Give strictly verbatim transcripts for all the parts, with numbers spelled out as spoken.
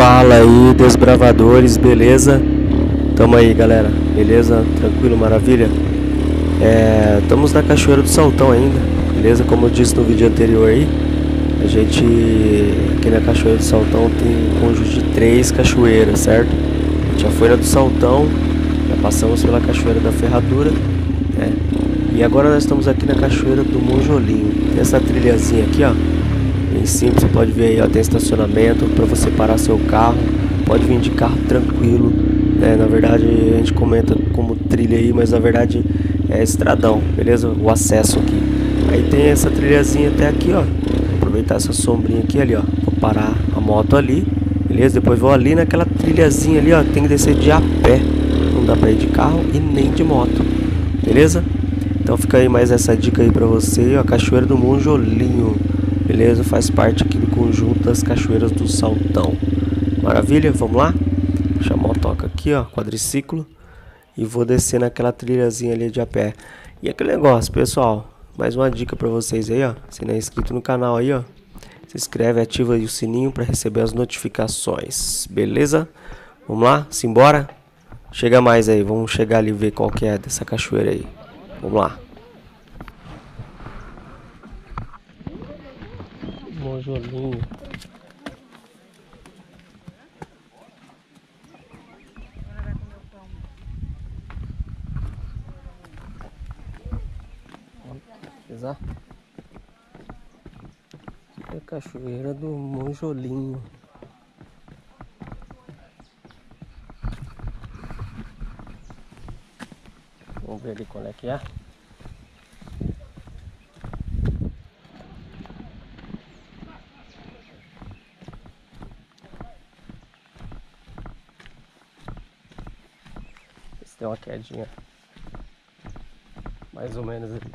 Fala aí, desbravadores, beleza? Tamo aí, galera, beleza? Tranquilo, maravilha? É, estamos na Cachoeira do Saltão ainda, beleza? Como eu disse no vídeo anterior aí, a gente aqui na Cachoeira do Saltão tem um conjunto de três cachoeiras, certo? A gente já foi na do Saltão, já passamos pela Cachoeira da Ferradura, né? E agora nós estamos aqui na Cachoeira do Monjolinho. Tem essa trilhazinha aqui, ó. Bem simples, você pode ver aí, ó, tem estacionamento para você parar seu carro, pode vir de carro tranquilo, né? Na verdade a gente comenta como trilha aí, mas na verdade é estradão, beleza? O acesso aqui. Aí tem essa trilhazinha até aqui, ó. Vou aproveitar essa sombrinha aqui, ali, ó. Vou parar a moto ali, beleza? Depois vou ali naquela trilhazinha ali, ó. Tem que descer de a pé, não dá para ir de carro e nem de moto, beleza? Então fica aí mais essa dica aí para você, ó, a Cachoeira do Monjolinho. Beleza? Faz parte aqui do conjunto das Cachoeiras do Saltão. Maravilha? Vamos lá? Deixa a motoca aqui, ó, quadriciclo. E vou descer naquela trilhazinha ali de a pé. E aquele negócio, pessoal. Mais uma dica pra vocês aí, ó. Se não é inscrito no canal aí, ó. Se inscreve, ativa aí o sininho pra receber as notificações. Beleza? Vamos lá? Simbora? Chega mais aí. Vamos chegar ali e ver qual que é dessa cachoeira aí. Vamos lá. Monjolinho. Pesquisar. É a Cachoeira do Monjolinho. Vamos ver ali qual é que é. Tem uma quedinha mais ou menos ali.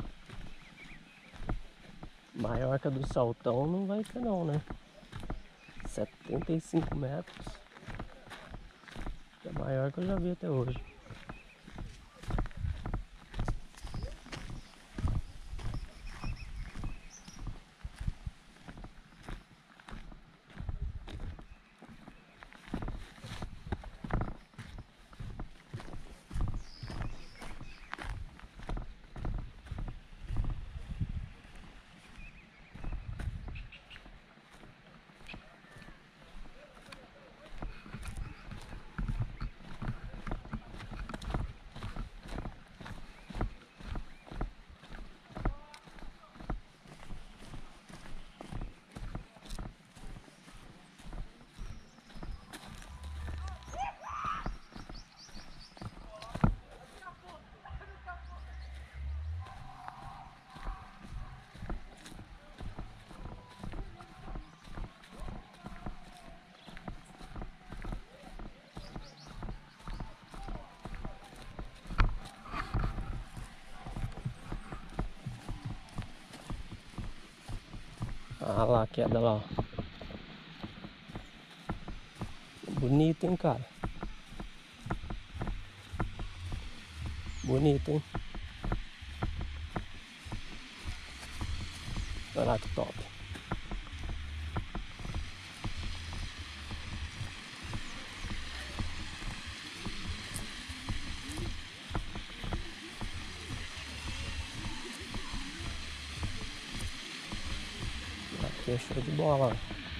Maior que a do Saltão não vai ser não, né? setenta e cinco metros. É maior que eu já vi até hoje. Ah lá, a queda lá, ó. Bonito, hein, cara? Bonito, hein? Olha lá que top. Aqui é show de bola.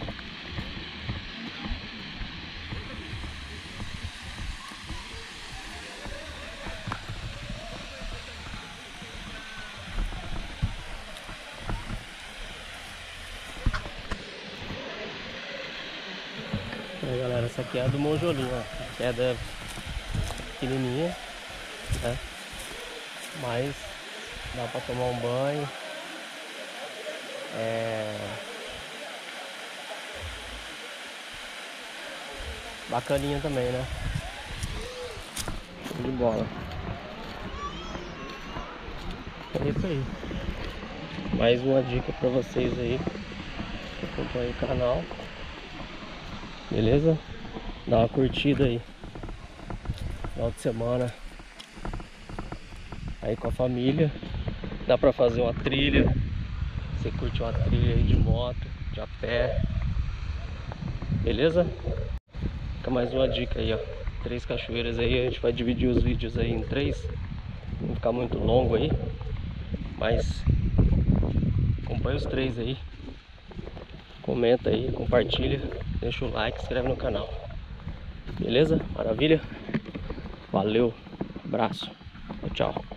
Aí, galera, essa aqui é a do Monjolinho, ó. A queda é pequenininha, né? Mas dá pra tomar um banho. É... bacaninha também, né? Show de bola. É isso aí. Mais uma dica pra vocês aí que acompanham o canal. Beleza? Dá uma curtida aí. Final de semana aí com a família. Dá pra fazer uma trilha. Você curte uma trilha aí de moto, de a pé. Beleza? Fica mais uma dica aí, ó. Três cachoeiras aí, a gente vai dividir os vídeos aí em três. Não ficar muito longo aí, mas acompanha os três aí. Comenta aí, compartilha, deixa o like, se inscreve no canal. Beleza? Maravilha? Valeu, abraço, tchau.